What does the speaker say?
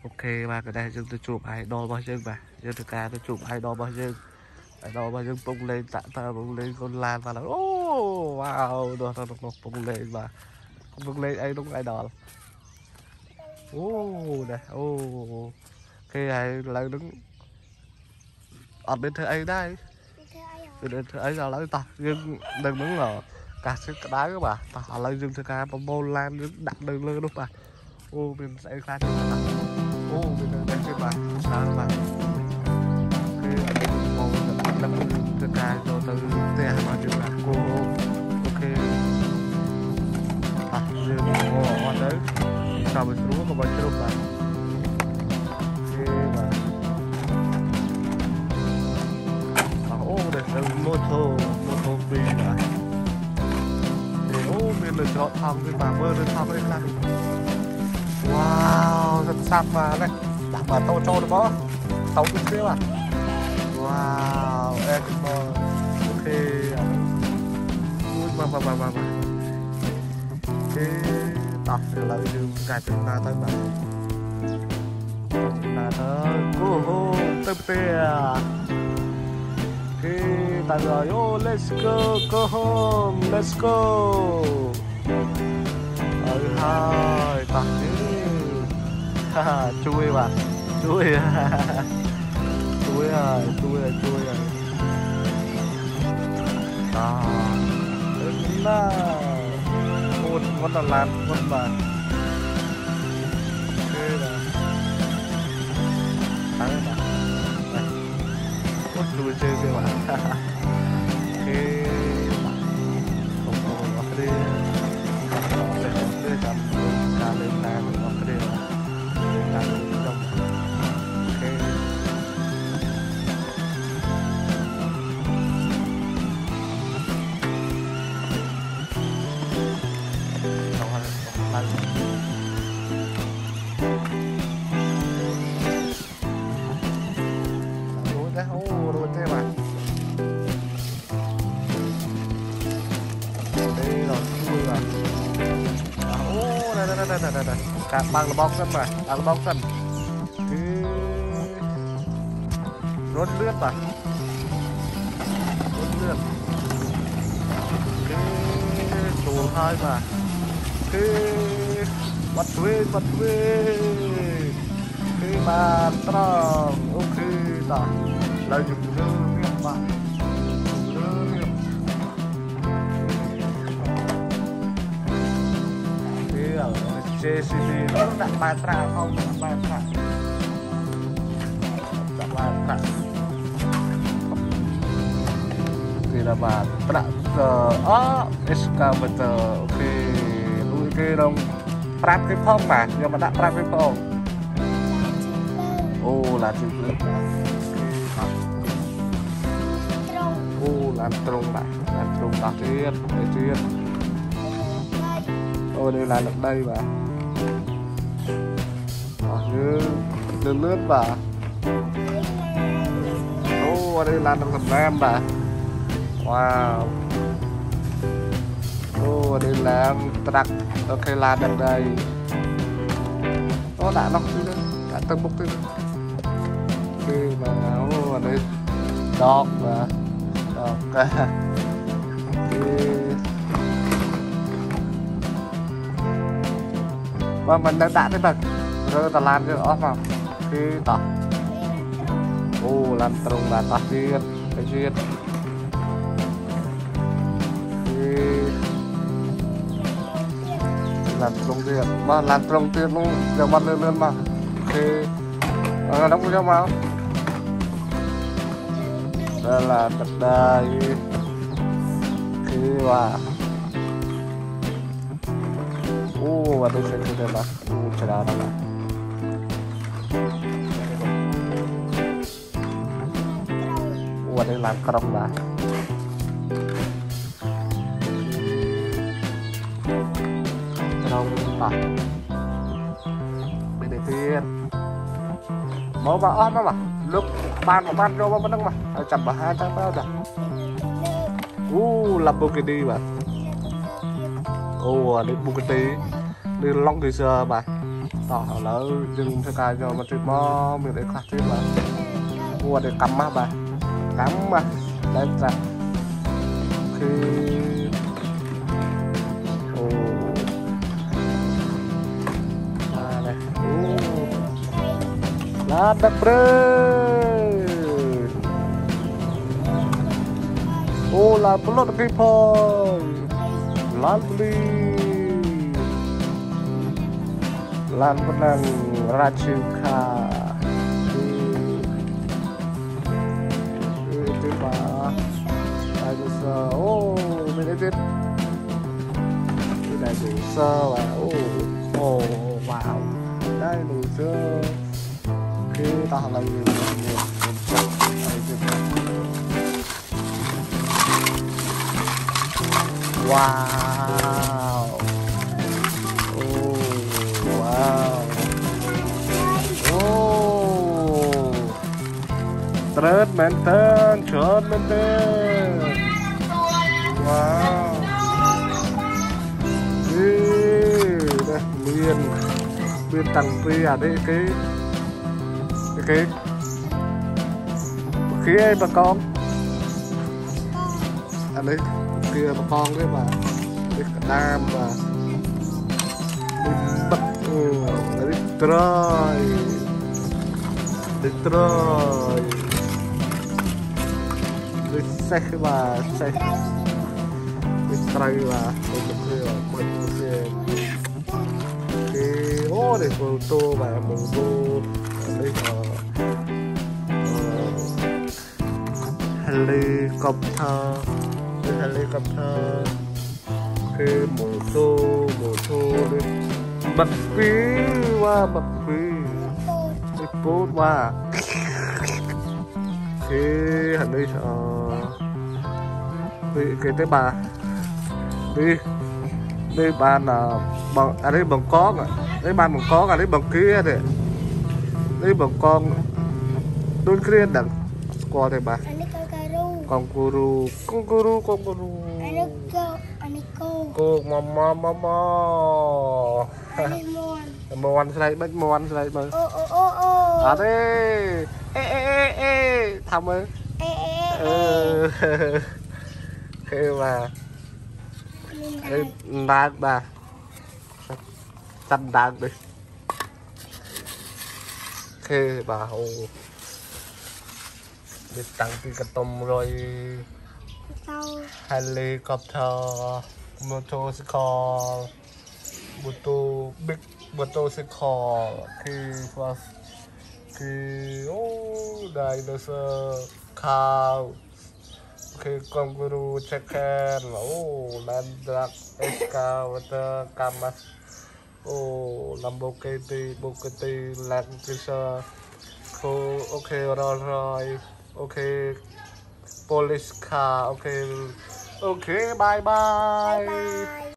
Ok và cái đây chúng tôi chụp idol bao nhiêu mà giờ thực ra tôi chụp idol bao nhiêu bông lên tạ ta bông lên con lan và là oh wow đồ bông lên và bông lên ấy đúng idol oh này oh cái này là đứng ở bên thưa ấy đây bên thưa ấy là lấy ta nhưng đừng đứng là cả sức đá các bạn ta lấy dương thưa ca bông lan đặt đường lên đúng không ô mình sẽ khai thác ô mình đang trên bàn sao mà cái màu lâm từ ca cho từ tè mà chừng là cô ok giờ cô ở ngoài đấy sao mình xuống mà bao nhiêu bạn ok mà ô để từ mô tô phi mà ô mình được chọn thằng cái bà mơ được thằng cái này wow rất sắc mà đấy đặt mà to cho được không tàu cái kia à wow em ok mà cái tập lại đường cả chừng nào tới mà là tới cô hô tập tè cái ta rồi oh let's go home let's go hai tập chui mà chui rồi đó đến là con là làm con bà ok là thắng rồi này con chui chơi kìa mà ok không đi làm cả lên làm ok làm trong ok rồi thế mà đây rồi chui rồi ô đây cả bằng là bóng sân mà bằng là bóng sân cái rốt lướt mà rốt lướt cái tù hai mà cái bắt thuê cái bàn tròn ok ta là dùng rơ miệng mà rơ miệng cái ở JCB nó đặt bàn trà không đặt bàn trà thì là bàn trà excavator ok lui cái đông prap cái phong mà nhưng mà đặt prap cái phong ô là chữ lớn ô làm trùng đặc biệt ô đây là được đây mà như đường lướt mà ô đây là được phần em mà wow ô đây là trặc ok là được đây nó đã lọc từ đã từng bốc từ khi mà ô ở đây đọc mà đọc và mình đang đạn thế bật rồi ta làm cho off vào khi tỏ ô làm trùng là tỏ duyên cái duyên làm trùng tiền mà làm trùng tiền luôn giờ bắt lên mà khi đóng cho mà đây là đất đai khi mà và đây sẽ được là chờ đợi là và đây làm cong là cong tỏ bên đây tiền máu mà ớt đó mà lúc ban cho mà mà chặt vào hai tháng bao giờ làm bukidi mà đi bukidi đi long thì giờ mà tỏ lỡ dừng theo cài cho mà tuyệt mò mình để khát tuyệt là mua để cắm á bà cắm mà đấy ra khi ồ này lá đất rơi ô là plot cái phôi lovely lan menang Rajuka itu pak dinosaur oh menit dinosaur oh wow dinosaur kita lagi wow Trơn men tên, trơn men tên. Wow. Đây, miền tầng tuy à đây cái kia ấy bà con. À đây kia bà con đấy mà. Đây cả nam mà. Bật đấy trời. Detroit xe mà xe Detroit là một cái ô để mô tô và mô tô đây helicopter cái mô tô đây bật phí qua bật phí bút qua cái hình đi cái tế bà đi bàn là bằng à đây bằng con à đây bàn bằng con à đây bằng kia đấy đây bằng con đôi kia đằng qua đây bà con guru cô mama mòn slide bớt à đây ê thầm ơi khi mà đá bà chăn đá đi khi bà hồ đi tăng cái tôm rồi helicopter motorcycle motorcycle khi dinosaur cow khi kangaroo chicken land duck excavator camas Lamborghini Bugatti Land Cruiser ok Rolls Royce ok police car ok bye bye